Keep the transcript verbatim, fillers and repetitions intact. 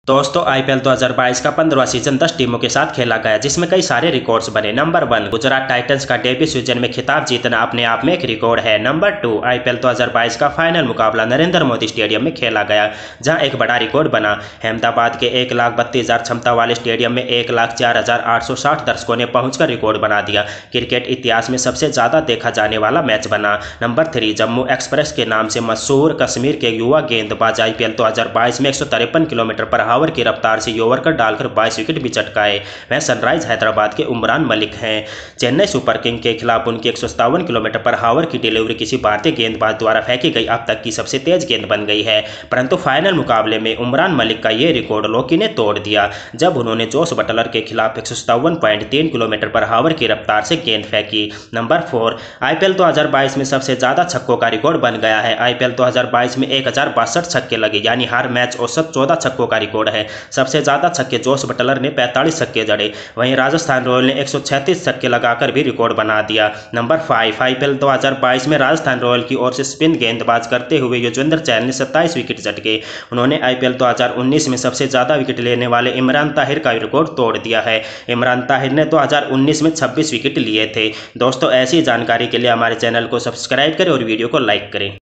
दोस्तों आईपीएल दो हज़ार बाईस का पंद्रहवां सीजन दस टीमों के साथ खेला गया, जिसमें कई सारे रिकॉर्ड्स बने। नंबर वन, गुजरात टाइटंस का डेब्यू सीजन में खिताब जीतना अपने आप में एक रिकॉर्ड है। नंबर टू, आईपीएल दो हज़ार बाईस का फाइनल मुकाबला नरेंद्र मोदी स्टेडियम में खेला गया, जहां एक बड़ा रिकॉर्ड बना। अहमदाबाद के एक लाख बत्तीस हजार क्षमता वाले स्टेडियम में एक लाख चार हजार आठ सौ साठ दर्शकों ने पहुंचकर रिकॉर्ड बना दिया। क्रिकेट इतिहास में सबसे ज्यादा देखा जाने वाला मैच बना। नंबर थ्री, जम्मू एक्सप्रेस के नाम से मशहूर कश्मीर के युवा गेंदबाज आईपीएल दो हज़ार बाईस में एक सौ तिरपन किलोमीटर पर आवर की रफ्तार से ओवर कर डालकर बाईस विकेट भी चटकाए। वह सनराइज हैदराबाद के उमरान मलिक हैं। चेन्नई सुपर किंग के खिलाफ उनकी एक सौ सत्तावन किलोमीटर पर आवर की डिलीवरी किसी भारतीय गेंदबाज द्वारा फेंकी गई अब तक की सबसे तेज गेंद बन गई है, परंतु फाइनल मुकाबले में उमरान मलिक का यह रिकॉर्ड लोकी ने तोड़ दिया, जब उन्होंने जोस बटलर के खिलाफ एक सौ सत्तावन पॉइंट तीन किलोमीटर पर आवर की रफ्तार से गेंद फेंकी। नंबर फोर, आईपीएल दो हज़ार बाईस में सबसे ज्यादा छक्कों का रिकॉर्ड बन गया है। आईपीएल दो हज़ार बाईस में एक हजार बासठ छक्के लगे, यानी हर मैच औसत चौदह छक्कों का रिकॉर्ड है। सबसे ज्यादा छक्के जोस बटलर ने पैंतालीस छक्के जड़े, वहीं राजस्थान रॉयल ने एक सौ छत्तीस छक्के लगाकर भी रिकॉर्ड बना दिया। नंबर फाइव, आईपीएल दो हज़ार बाईस में राजस्थान रॉयल की ओर से स्पिन गेंदबाज करते हुए युजवेंद्र चहल ने सत्ताईस विकेट झटके। उन्होंने आईपीएल दो हज़ार उन्नीस में सबसे ज्यादा विकेट लेने वाले इमरान ताहिर का रिकॉर्ड तोड़ दिया है। इमरान ताहिर ने दो हज़ार उन्नीस में छब्बीस विकेट लिए थे। दोस्तों ऐसी जानकारी के लिए हमारे चैनल को सब्सक्राइब करें और वीडियो को लाइक करें।